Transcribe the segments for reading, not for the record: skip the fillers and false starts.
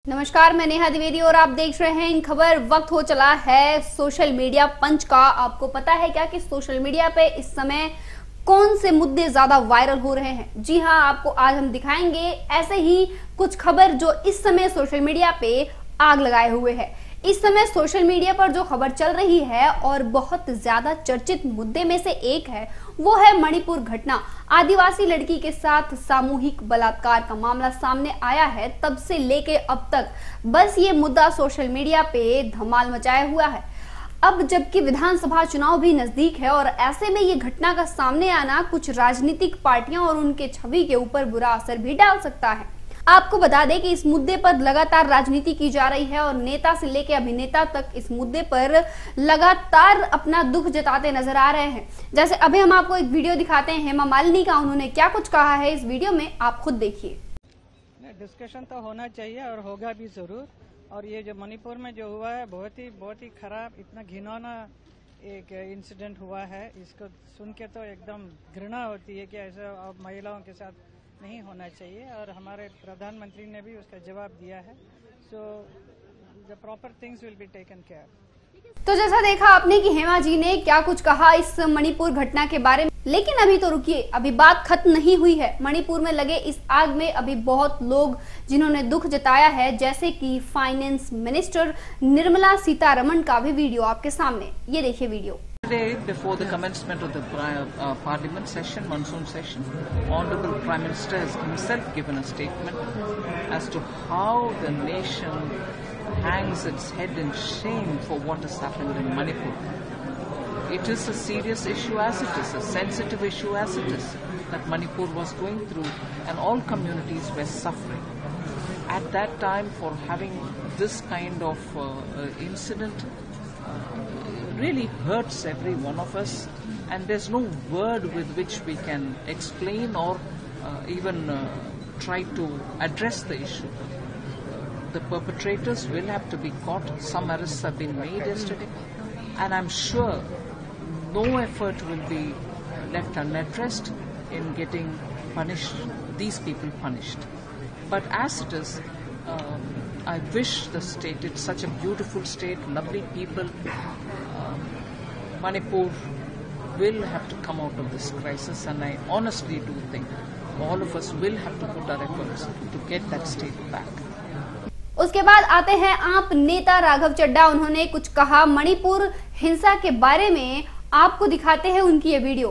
नमस्कार, मैं नेहा द्विवेदी और आप देख रहे हैं इन खबर। वक्त हो चला है सोशल मीडिया पंच का। आपको पता है क्या कि सोशल मीडिया पे इस समय कौन से मुद्दे ज्यादा वायरल हो रहे हैं? जी हाँ, आपको आज हम दिखाएंगे ऐसे ही कुछ खबर जो इस समय सोशल मीडिया पे आग लगाए हुए है। इस समय सोशल मीडिया पर जो खबर चल रही है और बहुत ज्यादा चर्चित मुद्दे में से एक है, वो है मणिपुर घटना। आदिवासी लड़की के साथ सामूहिक बलात्कार का मामला सामने आया है। तब से लेके अब तक बस ये मुद्दा सोशल मीडिया पे धमाल मचाया हुआ है। अब जबकि विधानसभा चुनाव भी नजदीक है और ऐसे में ये घटना का सामने आना कुछ राजनीतिक पार्टियां और उनके छवि के ऊपर बुरा असर भी डाल सकता है। आपको बता दें कि इस मुद्दे पर लगातार राजनीति की जा रही है और नेता से लेकर अभिनेता तक इस मुद्दे पर लगातार अपना दुख जताते नजर आ रहे हैं। जैसे अभी हम आपको एक वीडियो दिखाते हैं हेमा मालिनी का। उन्होंने क्या कुछ कहा है इस वीडियो में, आप खुद देखिए। डिस्कशन तो होना चाहिए और होगा भी जरूर। और ये जो मणिपुर में जो हुआ है बहुत ही खराब, इतना घिनौना एक इंसिडेंट हुआ है। इसको सुन के तो एकदम घृणा होती है कि ऐसा अब महिलाओं के साथ नहीं होना चाहिए। और हमारे प्रधानमंत्री ने भी उसका जवाब दिया है। So the proper things will be taken care. तो जैसा देखा आपने कि हेमा जी ने क्या कुछ कहा इस मणिपुर घटना के बारे में। लेकिन अभी तो रुकिए, अभी बात खत्म नहीं हुई है। मणिपुर में लगे इस आग में अभी बहुत लोग जिन्होंने दुख जताया है, जैसे कि फाइनेंस मिनिस्टर निर्मला सीतारमण का भी वीडियो आपके सामने, ये देखिए video. Today, before the commencement of the Parliament session, monsoon session, Honourable Prime Minister has himself given a statement as to how the nation hangs its head in shame for what has happened in Manipur. It is a serious issue as it is, a sensitive issue as it is, that Manipur was going through and all communities were suffering. At that time, for having this kind of incident, really hurts every one of us, and there's no word with which we can explain or even try to address the issue. The perpetrators will have to be caught. Some arrests have been made yesterday, and I'm sure no effort will be left unaddressed in getting these people punished. But as it is, I wish the state, it's such a beautiful state, lovely people. Manipur will have to come out of this crisis, and I honestly do think all of us will have to put our efforts to get that state back. उसके बाद आते हैं आप नेता राघव चड्ढा। उन्होंने कुछ कहा मणिपुर हिंसा के बारे में, आपको दिखाते हैं उनकी ये वीडियो।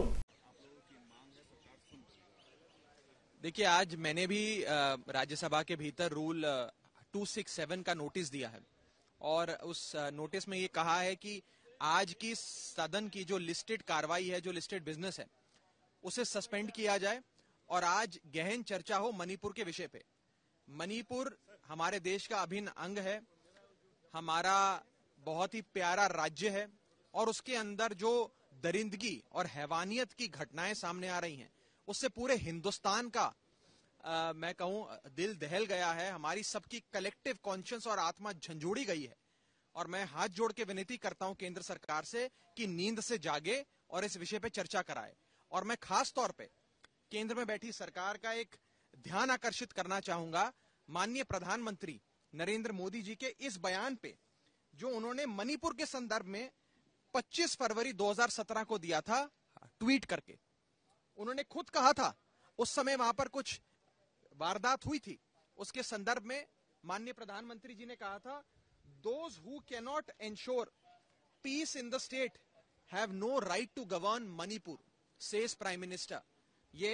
देखिए, आज मैंने भी राज्यसभा के भीतर रूल 267 का नोटिस दिया है और उस नोटिस में ये कहा है कि आज की सदन की जो लिस्टेड कार्रवाई है, जो लिस्टेड बिजनेस है, उसे सस्पेंड किया जाए और आज गहन चर्चा हो मणिपुर के विषय पे। मणिपुर हमारे देश का अभिन्न अंग है, हमारा बहुत ही प्यारा राज्य है और उसके अंदर जो दरिंदगी और हैवानियत की घटनाएं सामने आ रही हैं, उससे पूरे हिंदुस्तान का मैं कहूं दिल दहल गया है। हमारी सबकी कलेक्टिव कॉन्शियस और आत्मा झंझोड़ी गई है और मैं हाथ जोड़ के विनती करता हूं केंद्र सरकार से कि नींद से जागे और इस विषय पे चर्चा कराए। और मैं खास तौर पे केंद्र में बैठी सरकार का एक ध्यान आकर्षित करना चाहूंगा माननीय प्रधानमंत्री नरेंद्र मोदी जी के इस बयान पे, जो उन्होंने मणिपुर के संदर्भ में 25 फरवरी 2017 को दिया था ट्वीट करके। उन्होंने खुद कहा था, उस समय वहां पर कुछ वारदात हुई थी, उसके संदर्भ में माननीय प्रधानमंत्री जी ने कहा था, those who cannot ensure peace in the state have no right to govern Manipur, says Prime Minister। ये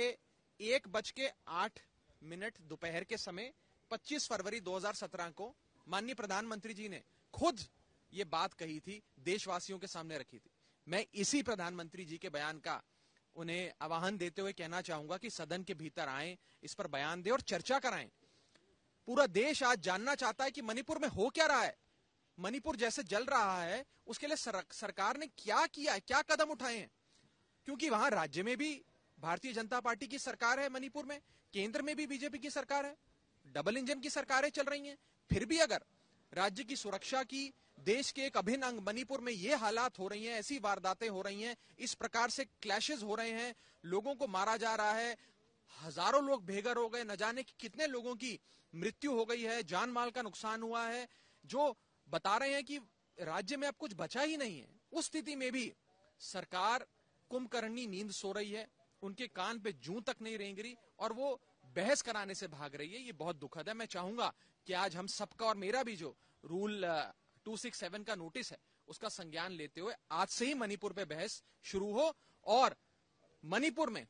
1:08 दोपहर के समय 25 फरवरी 2017 को माननीय प्रधानमंत्री जी ने खुद ये बात कही थी, देशवासियों के सामने रखी थी। मैं इसी प्रधानमंत्री जी के बयान का उन्हें आह्वान देते हुए कहना चाहूंगा कि सदन के भीतर आएं, इस पर बयान दें और चर्चा कराएं। पूरा देश आज जानना चाहता है कि मणिपुर में हो क्या रहा है। मणिपुर जैसे जल रहा है, उसके लिए सरकार ने क्या किया है, क्या कदम उठाए हैं, क्योंकि वहां राज्य में भी भारतीय जनता पार्टी की सरकार है, मणिपुर में केंद्र में भी बीजेपी की सरकार है, डबल इंजन की सरकारें चल रही हैं। फिर भी अगर राज्य की सुरक्षा की, देश के एक अभिन्न अंग मणिपुर में ये हालात हो रही हैं, ऐसी वारदातें हो रही हैं, इस प्रकार से क्लैशेस हो रहे हैं, लोगों को मारा जा रहा है, हजारों लोग बेघर हो गए, न जाने कि कितने लोगों की मृत्यु हो गई है, जान माल का नुकसान हुआ है, जो बता रहे हैं कि राज्य में अब कुछ बचा ही नहीं है। उस स्थिति में भी सरकार कुंभकर्णी नींद सो रही है, उनके कान पे जूं तक नहीं रेंग रही और वो बहस कराने से भाग रही है। ये बहुत दुखद है। मैं चाहूंगा कि आज हम सबका और मेरा भी जो रूल 267 का नोटिस है उसका संज्ञान लेते हुए आज से ही मणिपुर पे बहस शुरू हो और मणिपुर में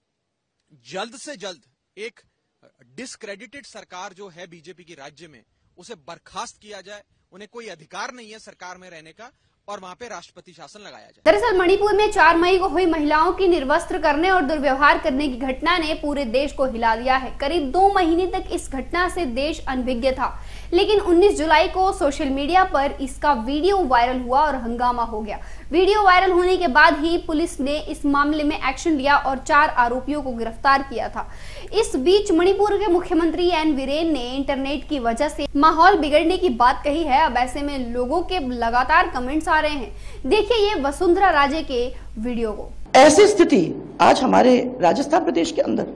जल्द से जल्द एक डिस्क्रेडिटेड सरकार जो है बीजेपी की राज्य में, उसे बर्खास्त किया जाए। उन्हें कोई अधिकार नहीं है सरकार में रहने का और वहां पे राष्ट्रपति शासन लगाया जाए। दरअसल मणिपुर में 4 मई को हुई महिलाओं की निर्वस्त्र करने और दुर्व्यवहार करने की घटना ने पूरे देश को हिला दिया है। करीब 2 महीने तक इस घटना से देश अनभिज्ञ था, लेकिन 19 जुलाई को सोशल मीडिया पर इसका वीडियो वायरल हुआ और हंगामा हो गया। वीडियो वायरल होने के बाद ही पुलिस ने इस मामले में एक्शन लिया और 4 आरोपियों को गिरफ्तार किया था। इस बीच मणिपुर के मुख्यमंत्री एन वीरेन ने इंटरनेट की वजह से माहौल बिगड़ने की बात कही है। अब ऐसे में लोगों के लगातार कमेंट्स आ रहे हैं। देखिए ये वसुंधरा राजे के वीडियो को। ऐसी स्थिति आज हमारे राजस्थान प्रदेश के अंदर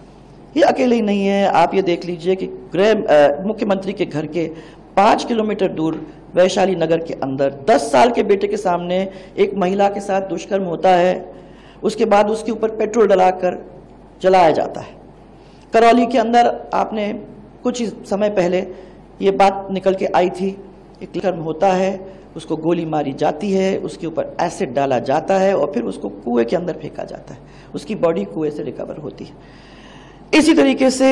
ये अकेले ही नहीं है। आप ये देख लीजिए कि मुख्यमंत्री के घर के 5 किलोमीटर दूर वैशाली नगर के अंदर 10 साल के बेटे के सामने एक महिला के साथ दुष्कर्म होता है। उसके बाद उसके ऊपर पेट्रोल डलाकर जलाया जाता है। करौली के अंदर आपने कुछ ही समय पहले ये बात निकल के आई थी, एक दुष्कर्म होता है, उसको गोली मारी जाती है, उसके ऊपर एसिड डाला जाता है और फिर उसको कुएं के अंदर फेंका जाता है। उसकी बॉडी कुएं से रिकवर होती है। इसी तरीके से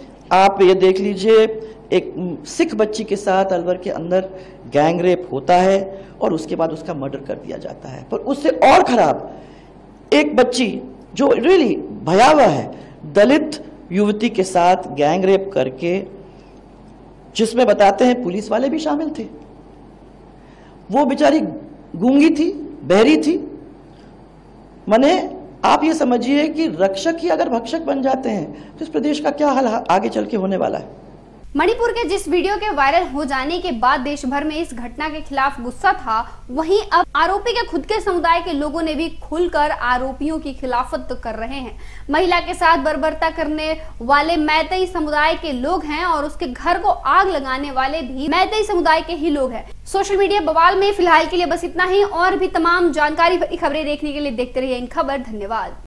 आप ये देख लीजिए, एक सिख बच्ची के साथ अलवर के अंदर गैंग रेप होता है और उसके बाद उसका मर्डर कर दिया जाता है। पर उससे और खराब एक बच्ची जो रियली भयावह है, दलित युवती के साथ गैंग रेप करके, जिसमें बताते हैं पुलिस वाले भी शामिल थे। वो बेचारी गूंगी थी, बहरी थी। माने आप ये समझिए कि रक्षक ही अगर भक्षक बन जाते हैं तो इस प्रदेश का क्या हाल आगे चल के होने वाला है। मणिपुर के जिस वीडियो के वायरल हो जाने के बाद देश भर में इस घटना के खिलाफ गुस्सा था, वहीं अब आरोपी के खुद के समुदाय के लोगों ने भी खुलकर आरोपियों की खिलाफत कर रहे हैं। महिला के साथ बर्बरता करने वाले मैतेई समुदाय के लोग हैं और उसके घर को आग लगाने वाले भी मैतेई समुदाय के ही लोग हैं। सोशल मीडिया बवाल में फिलहाल के लिए बस इतना ही। और भी तमाम जानकारी भरी खबरें देखने के लिए देखते रहिए इन खबर। धन्यवाद।